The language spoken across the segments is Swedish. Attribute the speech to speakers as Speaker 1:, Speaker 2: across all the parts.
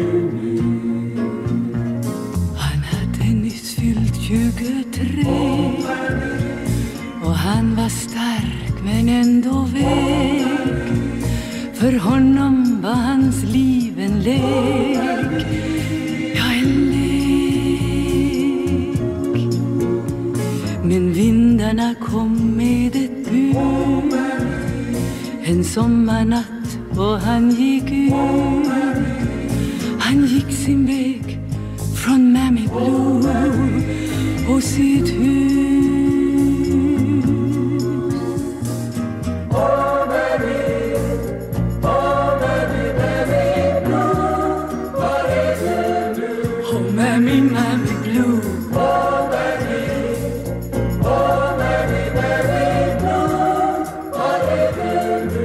Speaker 1: Han hade nyss fyllt 23 och han var stark men ändå vek. För honom var hans liv en lek, ja en lek. Men vindarna kom med ett bud en sommarnatt och han gick ut. Han gick sin väg från Mammy Blue och sitt hus. Mammy, Mammy Blue. Oh, Mammy. Oh, Mammy, Mammy Blue. Vad är du?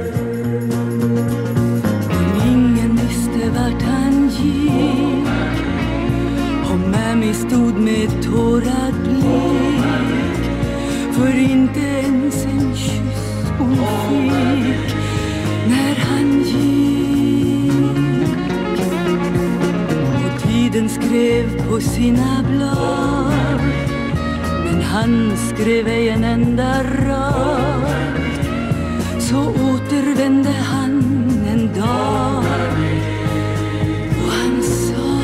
Speaker 1: Men ingen visste vart han gick. Och Mammy stod med tårad blick. För inte ens en kyss hon fick när han gick. Den skrev på sina blad, men han skrev ej en enda rad. Så återvände han en dag och han sa: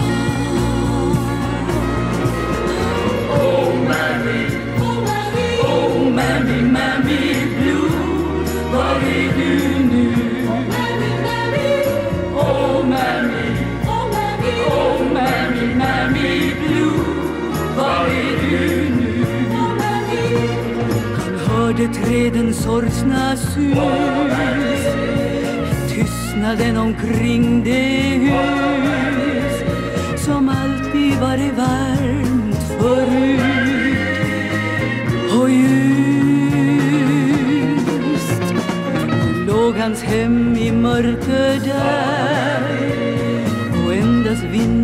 Speaker 1: Oh Mammy, oh Mammy, oh Mammy, Mammy Blue, var är du nu? Mammy, Mammy, oh Mammy, oh Mammy, Mammy Blue, var är du nu? Han hörde trädens sorgsna sus, tystnaden omkring det hus som alltid varit varmt förut. Och just låg hans hem i mörker där och endast vind